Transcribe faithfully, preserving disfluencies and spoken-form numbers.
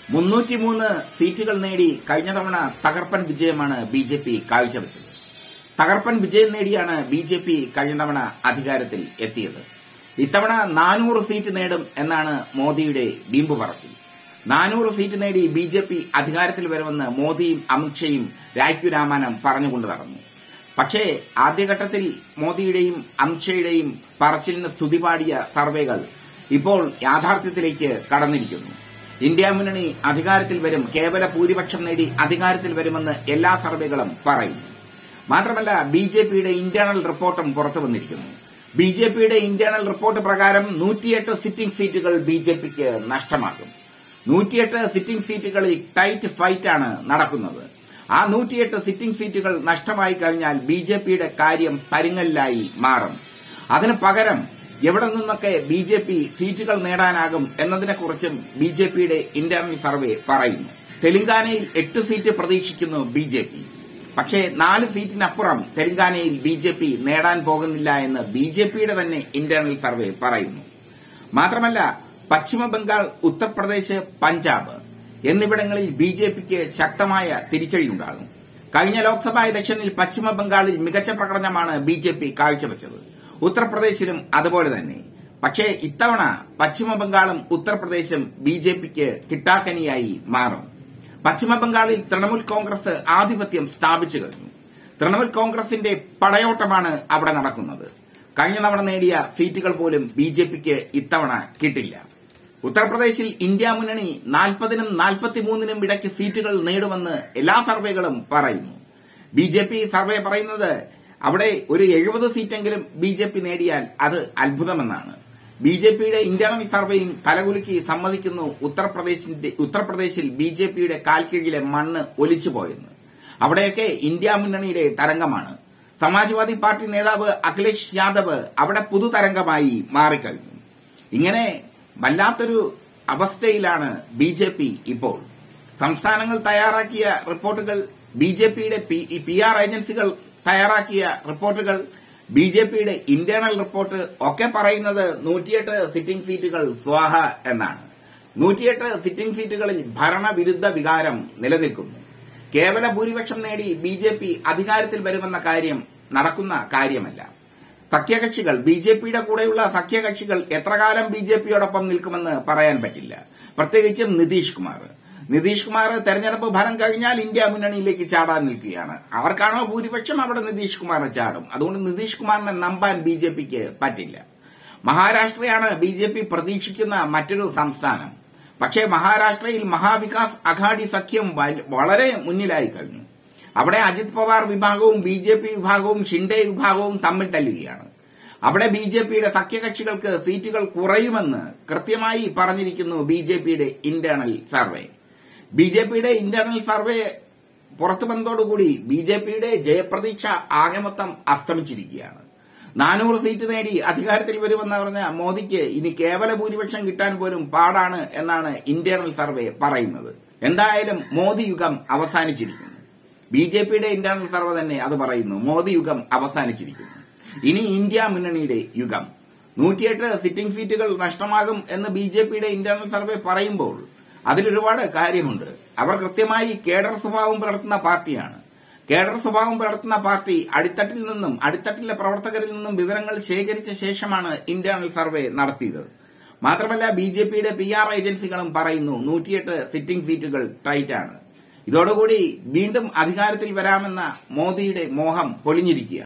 മുന്നൂറ്റിമൂന്ന് സീറ്റുകൾ നേടി കഴിഞ്ഞ തവണ തകർപ്പൻ വിജയമാണ് ബി ജെ പി കാഴ്ചവെച്ചത്. തകർപ്പൻ വിജയം നേടിയാണ് ബി ജെ പി കഴിഞ്ഞ തവണ അധികാരത്തിൽ എത്തിയത്. ഇത്തവണ നാനൂറ് സീറ്റ് നേടും എന്നാണ് മോദിയുടെ വീമ്പ് പറച്ചിൽ. നാനൂറ് സീറ്റ് നേടി ബി ജെ പി അധികാരത്തിൽ വരുമെന്ന് മോദിയും അമിത്ഷയും രായ്ക്കുരാമാനം പറഞ്ഞുകൊണ്ട് നടന്നു. പക്ഷേ ആദ്യഘട്ടത്തിൽ മോദിയുടെയും അമിത്ഷയുടെയും പറച്ചിലിന് സ്തുതിപാടിയ സർവേകൾ ഇപ്പോൾ യാഥാർത്ഥ്യത്തിലേക്ക് കടന്നിരിക്കുന്നു. ഇന്ത്യ മുന്നണി അധികാരത്തിൽ വരും, കേവല ഭൂരിപക്ഷം നേടി അധികാരത്തിൽ വരുമെന്ന് എല്ലാ സർവേകളും പറയുന്നു. മാത്രമല്ല ബി ജെ പിയുടെ ഇന്റേണൽ റിപ്പോർട്ടും പുറത്തു വന്നിരിക്കുന്നു. ബി ജെ പിയുടെ ഇന്റേണൽ റിപ്പോർട്ട് പ്രകാരം നൂറ്റിയെട്ട് സിറ്റിംഗ് സീറ്റുകൾ ബി ജെ പിക്ക് നഷ്ടമാകും. നൂറ്റിയെട്ട് സിറ്റിംഗ് സീറ്റുകളിൽ ടൈറ്റ് ഫൈറ്റാണ് നടക്കുന്നത്. ആ നൂറ്റിയെട്ട് സിറ്റിംഗ് സീറ്റുകൾ നഷ്ടമായി കഴിഞ്ഞാൽ ബി ജെ പിയുടെ കാര്യം പരുങ്ങലിലായി മാറും. അതിന് പകരം എവിടെ നിന്നൊക്കെ ബി ജെ പി സീറ്റുകൾ നേടാനാകും എന്നതിനെക്കുറിച്ചും ബി ജെ പിയുടെ ഇന്റേണൽ സർവേ പറയുന്നു. തെലങ്കാനയിൽ എട്ട് സീറ്റ് പ്രതീക്ഷിക്കുന്നു ബി ജെ പി. പക്ഷേ നാല് സീറ്റിനപ്പുറം തെലങ്കാനയിൽ ബി ജെ പി നേടാൻ പോകുന്നില്ല എന്ന് ബി ജെ പിയുടെ തന്നെ ഇന്റേണൽ സർവേ പറയുന്നു. മാത്രമല്ല പശ്ചിമബംഗാൾ, ഉത്തർപ്രദേശ്, പഞ്ചാബ് എന്നിവിടങ്ങളിൽ ബി ജെ പിക്ക് ശക്തമായ തിരിച്ചടിയുണ്ടാകും. കഴിഞ്ഞ ലോക്സഭാ ഇലക്ഷനിൽ പശ്ചിമബംഗാളിൽ മികച്ച പ്രകടനമാണ് ബി ജെ പി കാഴ്ചവെച്ചത്. ഉത്തർപ്രദേശിലും അതുപോലെ തന്നെ. പക്ഷേ ഇത്തവണ പശ്ചിമബംഗാളും ഉത്തർപ്രദേശും ബി ജെ പിക്ക് കിട്ടാക്കനിയായി മാറും. പശ്ചിമബംഗാളിൽ തൃണമൂൽ കോൺഗ്രസ് ആധിപത്യം സ്ഥാപിച്ചു കഴിഞ്ഞു. തൃണമൂൽ കോൺഗ്രസിന്റെ പടയോട്ടമാണ് അവിടെ നടക്കുന്നത്. കഴിഞ്ഞ തവണ നേടിയ സീറ്റുകൾ പോലും ബി ജെ പിക്ക് ഇത്തവണ കിട്ടില്ല. ഉത്തർപ്രദേശിൽ ഇന്ത്യ മുന്നണി നാൽപ്പതിനും നാൽപ്പത്തിമൂന്നിനും ഇടയ്ക്ക് സീറ്റുകൾ നേടുമെന്ന് എല്ലാ സർവേകളും പറയുന്നു. ബി ജെ പി സർവേ പറയുന്നത് അവിടെ ഒരു എഴുപത് സീറ്റെങ്കിലും ബി ജെ പി നേടിയാൽ അത് അത്ഭുതമെന്നാണ്. ബി ജെ പിയുടെ ഇന്റേണൽ സർവേയും തലകുലുക്കി സമ്മതിക്കുന്നു ഉത്തർപ്രദേശിന്റെ ഉത്തർപ്രദേശിൽ ബി ജെ പിയുടെ കാൽക്കീഴിലെ മണ്ണ് ഒലിച്ചുപോയെന്ന്. അവിടെയൊക്കെ ഇന്ത്യ മുന്നണിയുടെ തരംഗമാണ്. സമാജ്വാദി പാർട്ടി നേതാവ് അഖിലേഷ് യാദവ് അവിടെ പുതുതരംഗമായി മാറിക്കഴിഞ്ഞു. ഇങ്ങനെ വല്ലാത്തൊരു അവസ്ഥയിലാണ് ബി ജെ പി ഇപ്പോൾ. സംസ്ഥാനങ്ങൾ തയ്യാറാക്കിയ റിപ്പോർട്ടുകൾ, ബി ജെ പിയുടെ പി ആർ ഏജൻസികൾ തയ്യാറാക്കിയ റിപ്പോർട്ടുകൾ, ബി ജെ പിയുടെ ഇന്റേണൽ റിപ്പോർട്ട് ഒക്കെ പറയുന്നത് നൂറ്റിയെട്ട് സിറ്റിംഗ് സീറ്റുകൾ സ്വാഹ എന്നാണ്. നൂറ്റിയെട്ട് സിറ്റിംഗ് സീറ്റുകളിൽ ഭരണവിരുദ്ധ വികാരം നിലനിൽക്കുന്നു. കേവല ഭൂരിപക്ഷം നേടി ബി ജെ പി അധികാരത്തിൽ വരുമെന്ന കാര്യം നടക്കുന്ന കാര്യമല്ല. സഖ്യകക്ഷികൾ, ബി ജെ പിയുടെ കൂടെയുള്ള സഖ്യകക്ഷികൾ എത്രകാലം ബി ജെ പിയോടൊപ്പം നിൽക്കുമെന്ന് പറയാൻ പറ്റില്ല. പ്രത്യേകിച്ചും നിതീഷ് കുമാർ. നിതീഷ് കുമാർ തെരഞ്ഞെടുപ്പ് ഫലം കഴിഞ്ഞാൽ ഇന്ത്യ മുന്നണിയിലേക്ക് ചാടാൻ നിൽക്കുകയാണ്. അവർക്കാണോ ഭൂരിപക്ഷം അവിടെ നിതീഷ് കുമാർ ചാടും. അതുകൊണ്ട് നിതീഷ് കുമാറിനെ നമ്പാൻ ബി ജെ പിക്ക് പറ്റില്ല. മഹാരാഷ്ട്രയാണ് ബി ജെ പി പ്രതീക്ഷിക്കുന്ന മറ്റൊരു സംസ്ഥാനം. പക്ഷേ മഹാരാഷ്ട്രയിൽ മഹാവികാസ് അഘാഡി സഖ്യം വളരെ മുന്നിലായി കഴിഞ്ഞു. അവിടെ അജിത് പവാർ വിഭാഗവും ബി ജെ പി വിഭാഗവും ഷിൻഡെ വിഭാഗവും തമ്മിൽ തല്ലുകയാണ്. അവിടെ ബി ജെ പിയുടെ സഖ്യകക്ഷികൾക്ക് സീറ്റുകൾ കുറയുമെന്ന് കൃത്യമായി പറഞ്ഞിരിക്കുന്നു ബി ജെ പിയുടെ ഇന്റേണൽ സർവേ. ബി ജെ പിയുടെ ഇന്റേണൽ സർവേ പുറത്തു വന്നതോടുകൂടി ബി ജെ പിയുടെ ജയപ്രതീക്ഷ ആകെ മൊത്തം അസ്തമിച്ചിരിക്കുകയാണ്. നാനൂറ് സീറ്റ് നേടി അധികാരത്തിൽ വരുമെന്ന് പറഞ്ഞ മോദിക്ക് ഇനി കേവല ഭൂരിപക്ഷം കിട്ടാൻ പോലും പാടാണ് എന്നാണ് ഇന്റേണൽ സർവേ പറയുന്നത്. എന്തായാലും മോദി യുഗം അവസാനിച്ചിരിക്കുന്നു. ബി ജെ പിയുടെ ഇന്റേണൽ സർവേ തന്നെ അത് പറയുന്നു. മോദി യുഗം അവസാനിച്ചിരിക്കുന്നു. ഇനി ഇന്ത്യ മുന്നണിയുടെ യുഗം. നൂറ്റിയെട്ട് സിറ്റിംഗ് സീറ്റുകൾ നഷ്ടമാകും എന്ന് ബി ജെ പിയുടെ ഇന്റേണൽ സർവേ പറയുമ്പോൾ അതിലൊരുപാട് കാര്യമുണ്ട്. അവർ കൃത്യമായി കേഡർ സ്വഭാവം പുലർത്തുന്ന പാർട്ടിയാണ്. കേഡർ സ്വഭാവം പുലർത്തുന്ന പാർട്ടി അടിത്തട്ടിൽ നിന്നും അടിത്തട്ടിലെ പ്രവർത്തകരിൽ നിന്നും വിവരങ്ങൾ ശേഖരിച്ച ശേഷമാണ് ഇന്റേണൽ സർവേ നടത്തിയത്. മാത്രമല്ല ബി ജെ പിയുടെ പി ആർ ഏജൻസികളും പറയുന്നു നൂറ്റിയെട്ട് സിറ്റിംഗ് സീറ്റുകൾ ടൈറ്റാണ്. ഇതോടുകൂടി വീണ്ടും അധികാരത്തിൽ വരാമെന്ന മോദിയുടെ മോഹം പൊലിഞ്ഞിരിക്കുകയാണ്.